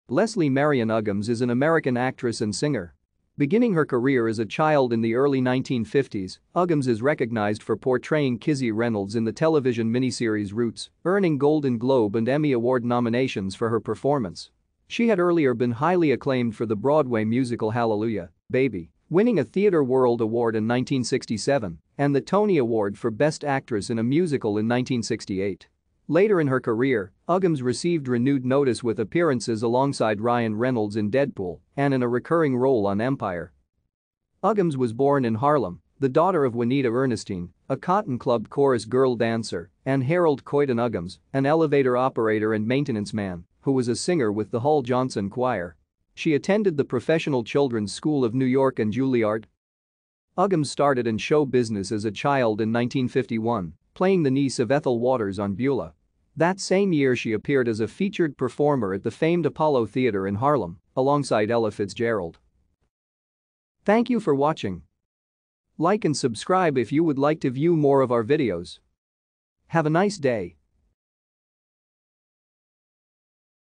Leslie Marian Uggams is an American actress and singer. Beginning her career as a child in the early 1950s, Uggams is recognized for portraying Kizzy Reynolds in the television miniseries Roots, earning Golden Globe and Emmy Award nominations for her performance. She had earlier been highly acclaimed for the Broadway musical Hallelujah, Baby, winning a Theatre World Award in 1967 and the Tony Award for Best Actress in a Musical in 1968. Later in her career, Uggams received renewed notice with appearances alongside Ryan Reynolds in Deadpool and in a recurring role on Empire. Uggams was born in Harlem, the daughter of Juanita Ernestine, a Cotton Club chorus girl dancer, and Harold Coyton Uggams, an elevator operator and maintenance man, who was a singer with the Hall Johnson Choir. She attended the Professional Children's School of New York and Juilliard. Uggams started in show business as a child in 1951, playing the niece of Ethel Waters on Beulah. That same year she appeared as a featured performer at the famed Apollo Theater in Harlem, alongside Ella Fitzgerald. Thank you for watching. Like and subscribe if you would like to view more of our videos. Have a nice day.